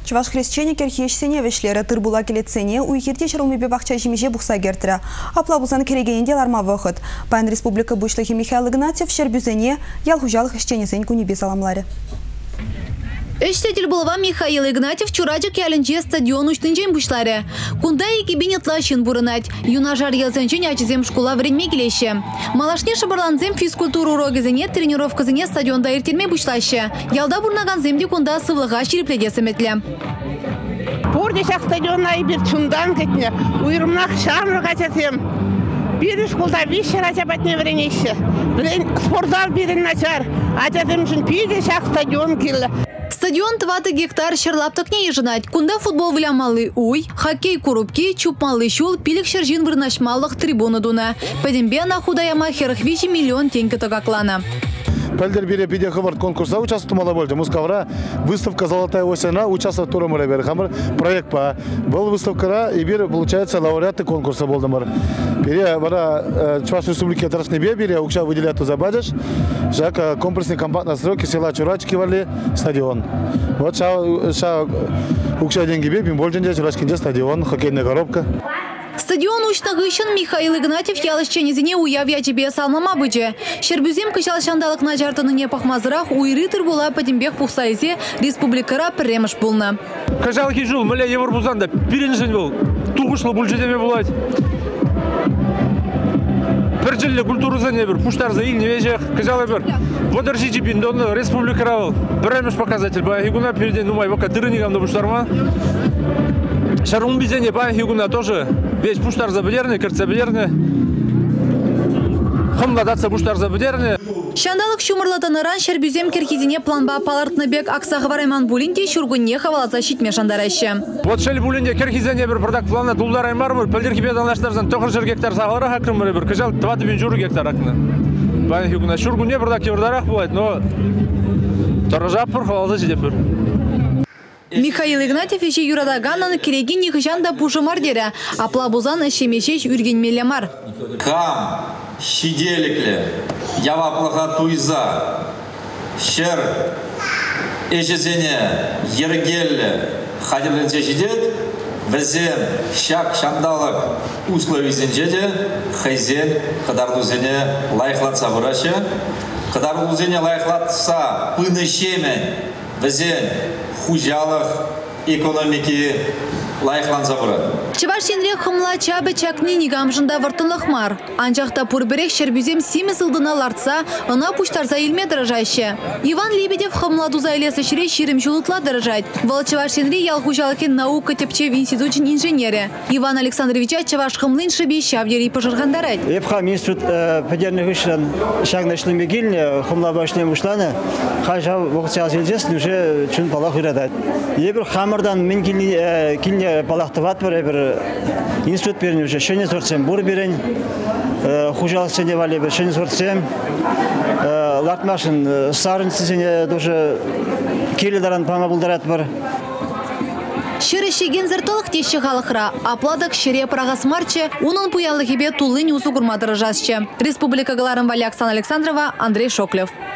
Чуваш хрещене керхешсене вешлері тырбула келетсене уйхерте шырылмебе бақча жемеже бұқса гертірі. Апла бұзан керегенінде ларма вақыт. Пайн республика бұшлығы Михаил Игнатьев шербюзене ялхужалық хрещенесен күнебе саламлары. Эштетел булава Михаил Игнатьев чураджик ялінже стадион үштінжен бұшлары. Кунда екібен етлашын бұрынат. Юнажар елзенжен ачызем школа вредме келеші. Малашне шабарланзем физкультуру урогызене тренировкызене стадионда ертелме бұшлашы. Ялда бұрнаган земде кунда сывлыға шерепледе сәметлі. Бұрдешақ стадионна бір чундан кетіне. Уйрымнақ шамры қачасем. Bir школда вишер ачабатне вренеші. Спортзал бірін начар. Ачасем үшін бұрдешақ стадион келі. Стадион 20 гектар шерлаптықне ежінат. Кунда футбол вылямалы уй, хоккей курупки, чупмалы шул, пилік шержин вырнашмалық трибуны дуна. Падембе на худаяма херхвичи миллион тенька tagaklana. Пәлдер бере пиде хабарт конкурса участвовала болды. Мускавра выставка «Золотая осена» участвовала туры мұрабер. Хамыр проект па. Был выставкара и бер, получается, лауреаты конкурса болды мыр. Бере, бара, Чуваш республики Тарашнебе бере, укша выделяют забадыш. Жака комплексный компактный стройки села Чурачки вали стадион. Вот ша укша деньги бе, бимбольджинде, Чурачкинде стадион, хоккейная коробка. Стадион учтағышын Михаил Игнатьев ялышченезіне уявя тебе салмама бычы. Шербюзем кышалшандалық нажартыныңе пахмазырақ уйрытыр бола падембек пухсайзе республикара премыш болна. Кажалки жыл, мәлі евр бұзанда перенжен бол. Туғышлы бұл жедеме болады. Бір жылы культуры зәне бір, пуштар за ил невежек, кажалы бір. Водыржи чемпионы республикара бол. Премыш показатель. Багигуна переден думай, вака тырынигамды бұштарма. Шарун бизене багигуна тоже. Весь пуштар забедерный, карцабедерный. Хымладатса пуштар забедерный. Шандалық шумырлатаныран шербюзем керхизине планба палартныбек Аксағыварайман Булинде шургунне хаваласа шитме шандарайшы. Вот шел Булинде керхизине бір продак плана дулдар аймармыр, пәлдерки беданлаштарзан 9 гектар сағалары хақырмыры бір, кажал 20 журу гектар ақны. Багигуна шургунне продак еврдарақ болады, но торжап бір хаваласа шидеп бір. Михаил Игнатьев еше юрадаганнан керегин нихышанда пушымар дері, апла бузан әшемешеш үрген мелемар. Кам, шиделіклі, яваплыға туйза, шер, ешезене, ергелі, хадерлінсе жидет, візен, шак, шандалық, условизен жеде, хайзен, қадарлузене лайықлатса вырашы, қадарлузене лайықлатса пыны шемен, візен, хужалық экономики лайықланса бұры. Чывашенре хымла чабы чакни нигамжында вартынлық мар. Анжақта пұрбірек шербюзем симесылдына лартса, ына пуштарза илме дырыжайшы. Иван Лебедев хымла дуза илесі шіре ширим жулытла дырыжайд. Вал Чывашенре ял хужалыкен наука тепчев институтын инженері. Иван Александровича Чываш хымлын шыбей шавдері пожырғандарайд. Епхам институт федеральных вышлен шагнашны мегильне, хымла башнем вышланы, хажа вокциял зелдесін уже чун палақ үйрадайд. Ебір хамырдан мен келіне палақтыват бір институт берін уже шөне сорсем бұр берін, хужалық сене вали бір шөне сорсем, лартмашын сарын сене тоже келедаран пама бұлдарат бір. Шыры шеген зірталық теші қалықыра, апладық шыре прағас марчы, оның пуялы хебе тулын усу күрмадыры жасчы. Республика Галарым Вали Оксана Александрова, Андрей Шоклев.